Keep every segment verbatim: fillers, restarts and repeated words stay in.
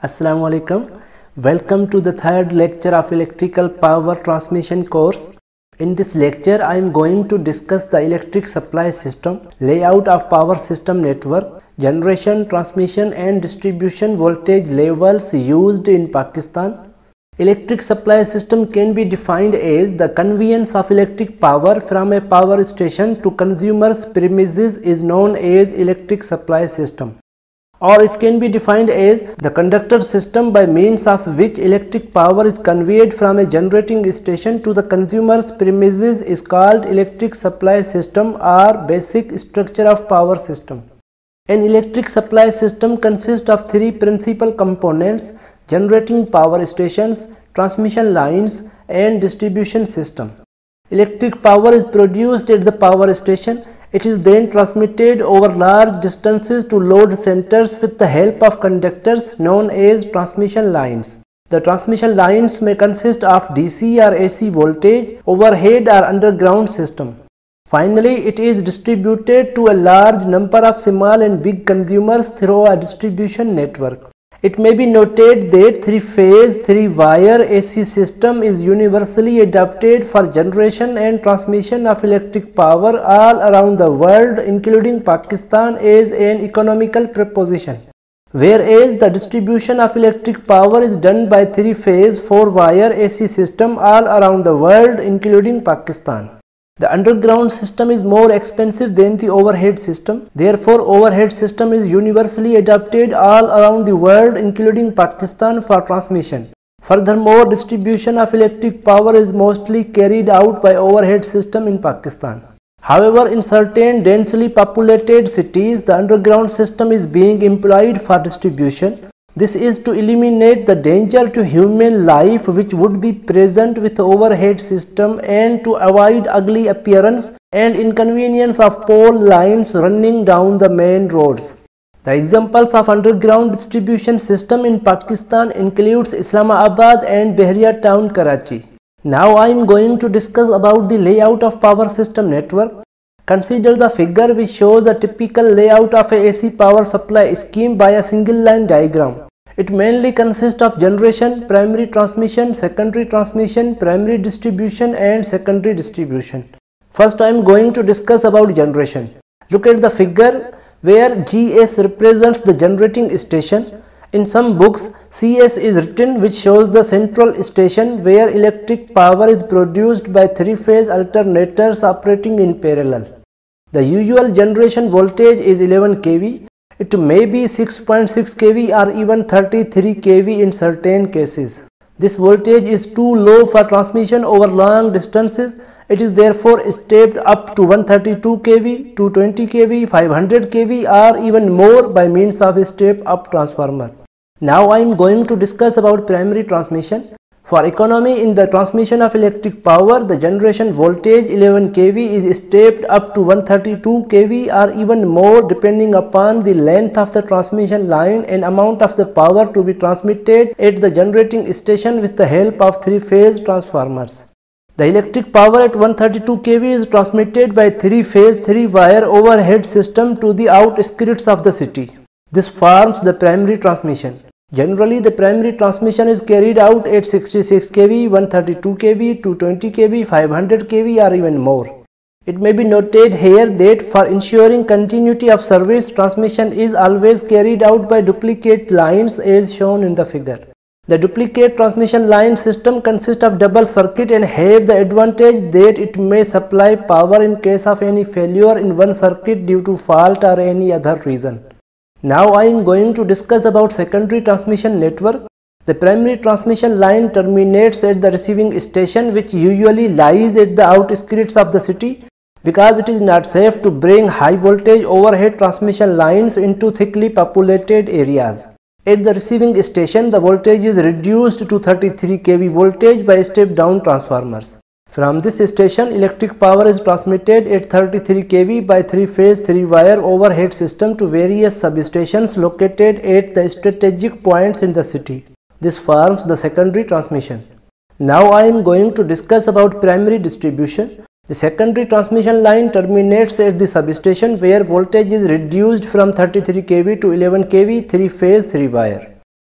Assalamu alaikum. Welcome to the third lecture of electrical power transmission course. In this lecture, I am going to discuss the electric supply system, layout of power system network, generation, transmission and distribution voltage levels used in Pakistan. Electric supply system can be defined as the conveyance of electric power from a power station to consumers' premises is known as electric supply system. Or it can be defined as the conductor system by means of which electric power is conveyed from a generating station to the consumer's premises is called electric supply system or basic structure of power system. An electric supply system consists of three principal components: generating power stations, transmission lines and distribution system. Electric power is produced at the power station. It is then transmitted over large distances to load centers with the help of conductors known as transmission lines. The transmission lines may consist of D C or A C voltage, overhead or underground system. Finally, it is distributed to a large number of small and big consumers through a distribution network. It may be noted that three-phase, three-wire A C system is universally adopted for generation and transmission of electric power all around the world, including Pakistan, as an economical proposition. Whereas the distribution of electric power is done by three-phase, four-wire A C system all around the world, including Pakistan. The underground system is more expensive than the overhead system. Therefore, overhead system is universally adopted all around the world, including Pakistan, for transmission. Furthermore, distribution of electric power is mostly carried out by overhead system in Pakistan. However, in certain densely populated cities, the underground system is being employed for distribution. This is to eliminate the danger to human life which would be present with the overhead system and to avoid ugly appearance and inconvenience of pole lines running down the main roads. The examples of underground distribution system in Pakistan includes Islamabad and Bahria town, Karachi. Now I am going to discuss about the layout of power system network. Consider the figure which shows the typical layout of a A C power supply scheme by a single line diagram. It mainly consists of generation, primary transmission, secondary transmission, primary distribution and secondary distribution. First I am going to discuss about generation. Look at the figure where G S represents the generating station. In some books, C S is written, which shows the central station where electric power is produced by three-phase alternators operating in parallel. The usual generation voltage is eleven k V. It may be six point six k V or even thirty-three k V in certain cases. This voltage is too low for transmission over long distances. It is therefore stepped up to one hundred thirty-two k V, two hundred twenty k V, five hundred k V or even more by means of a step-up transformer. Now I am going to discuss about primary transmission. For economy in the transmission of electric power, the generation voltage eleven k V is stepped up to one hundred thirty-two k V or even more depending upon the length of the transmission line and amount of the power to be transmitted at the generating station with the help of three-phase transformers. The electric power at one hundred thirty-two k V is transmitted by three-phase, three-wire overhead system to the outskirts of the city. This forms the primary transmission. Generally, the primary transmission is carried out at sixty-six k V, one hundred thirty-two k V, two hundred twenty k V, five hundred k V or even more. It may be noted here that for ensuring continuity of service, transmission is always carried out by duplicate lines as shown in the figure. The duplicate transmission line system consists of double circuit and have the advantage that it may supply power in case of any failure in one circuit due to fault or any other reason. Now I am going to discuss about secondary transmission network. The primary transmission line terminates at the receiving station, which usually lies at the outskirts of the city because it is not safe to bring high voltage overhead transmission lines into thickly populated areas. At the receiving station, the voltage is reduced to thirty-three k V voltage by step down transformers. From this station, electric power is transmitted at thirty-three k V by three-phase, three-wire overhead system to various substations located at the strategic points in the city. This forms the secondary transmission. Now I am going to discuss about primary distribution. The secondary transmission line terminates at the substation where voltage is reduced from thirty-three k V to eleven k V, three-phase, three-wire.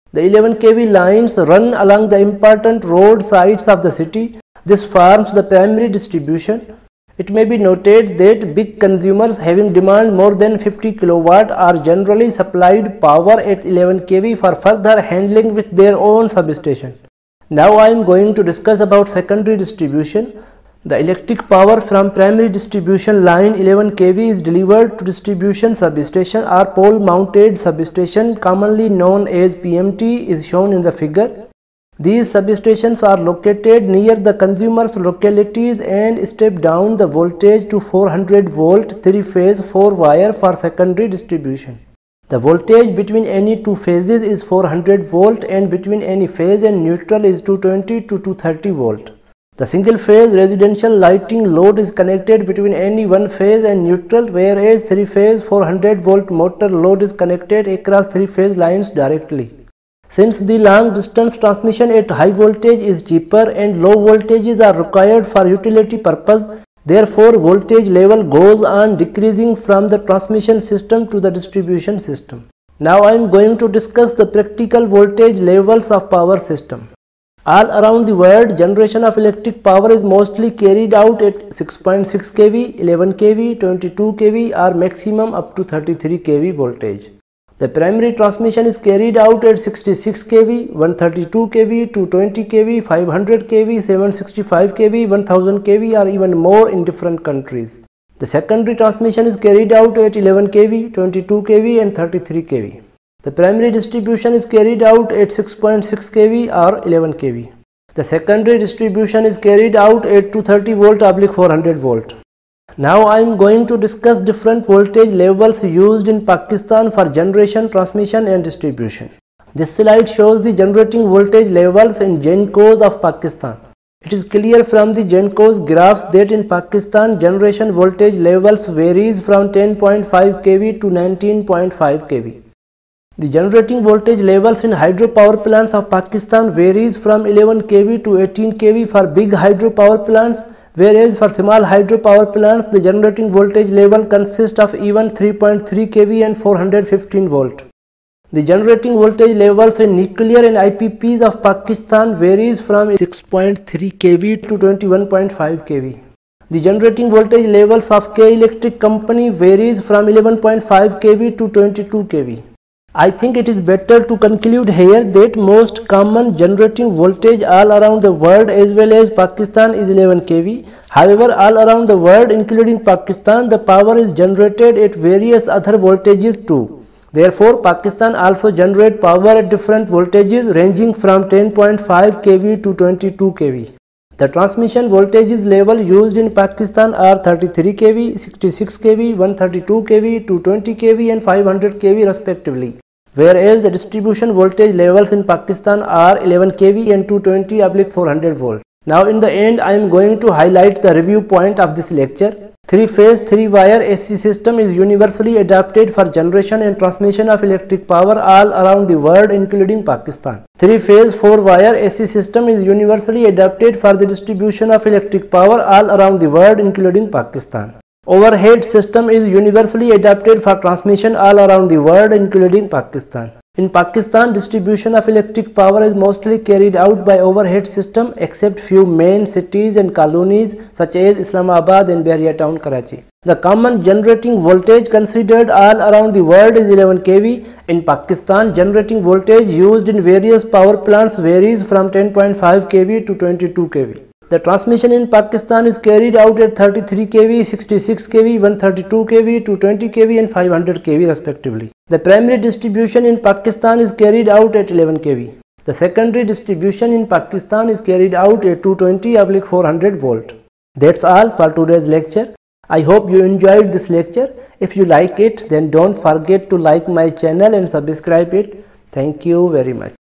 The eleven K V lines run along the important road sides of the city. This forms the primary distribution. It may be noted that big consumers having demand more than fifty kilowatt are generally supplied power at eleven K V for further handling with their own substation. Now I am going to discuss about secondary distribution. The electric power from primary distribution line eleven K V is delivered to distribution substation or pole mounted substation, commonly known as P M T, is shown in the figure. These substations are located near the consumer's localities and step down the voltage to four hundred volt three phase four wire for secondary distribution. The voltage between any two phases is four hundred volt and between any phase and neutral is two twenty to two thirty volt. The single phase residential lighting load is connected between any one phase and neutral, whereas three phase four hundred volt motor load is connected across three phase lines directly. Since the long distance transmission at high voltage is cheaper and low voltages are required for utility purpose, therefore voltage level goes on decreasing from the transmission system to the distribution system. Now I am going to discuss the practical voltage levels of power system. All around the world, generation of electric power is mostly carried out at six point six K V, eleven K V, twenty-two K V or maximum up to thirty-three K V voltage. The primary transmission is carried out at sixty-six K V, one thirty-two K V, two twenty K V, five hundred K V, seven sixty-five K V, one thousand K V or even more in different countries. The secondary transmission is carried out at eleven K V, twenty-two K V and thirty-three K V. The primary distribution is carried out at six point six K V or eleven K V. The secondary distribution is carried out at two thirty volt oblique four hundred volt. Now I am going to discuss different voltage levels used in Pakistan for generation, transmission and distribution. This slide shows the generating voltage levels in GENCOs of Pakistan. It is clear from the GENCOs graphs that in Pakistan generation voltage levels varies from ten point five K V to nineteen point five K V. The generating voltage levels in hydropower plants of Pakistan varies from eleven K V to eighteen K V for big hydropower plants, whereas for small hydropower plants the generating voltage level consists of even three point three K V and four hundred fifteen volt. The generating voltage levels in nuclear and I P Ps of Pakistan varies from six point three K V to twenty-one point five K V. The generating voltage levels of K Electric Company varies from eleven point five K V to twenty-two K V. I think it is better to conclude here that most common generating voltage all around the world as well as Pakistan is eleven K V. However, all around the world including Pakistan, the power is generated at various other voltages too. Therefore, Pakistan also generates power at different voltages ranging from ten point five K V to twenty-two K V. The transmission voltages level used in Pakistan are thirty-three K V, sixty-six K V, one thirty-two K V, two twenty K V and five hundred K V respectively. Whereas the distribution voltage levels in Pakistan are eleven K V and two twenty oblique four hundred volt. Now in the end I am going to highlight the review point of this lecture. Three phase three wire A C system is universally adapted for generation and transmission of electric power all around the world including Pakistan. Three phase four wire A C system is universally adapted for the distribution of electric power all around the world including Pakistan. Overhead system is universally adapted for transmission all around the world including Pakistan. In Pakistan, distribution of electric power is mostly carried out by overhead system except few main cities and colonies such as Islamabad and Bahria Town, Karachi. The common generating voltage considered all around the world is eleven K V. In Pakistan, generating voltage used in various power plants varies from ten point five K V to twenty-two K V. The transmission in Pakistan is carried out at thirty-three K V, sixty-six K V, one thirty-two K V, two twenty K V and five hundred K V respectively. The primary distribution in Pakistan is carried out at eleven K V. The secondary distribution in Pakistan is carried out at two twenty oblique four hundred volt. That's all for today's lecture. I hope you enjoyed this lecture. If you like it, then don't forget to like my channel and subscribe it. Thank you very much.